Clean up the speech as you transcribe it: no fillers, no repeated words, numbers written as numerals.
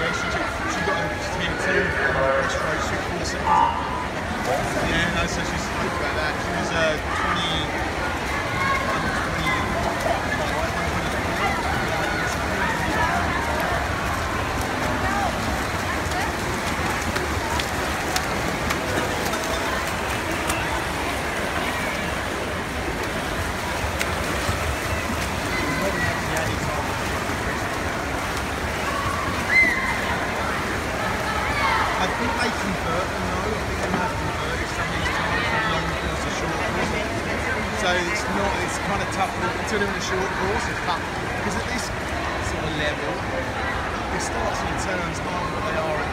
Yeah, she got a team 2 breaststroke 4 seconds. Yeah, no, so she spoke about that. She was 20. I think they convert them though. I think they might have converted some of these times from long course to short course. So it's kind of tough until they're in a short course, because at this sort of level, the starts and turns aren't what they are at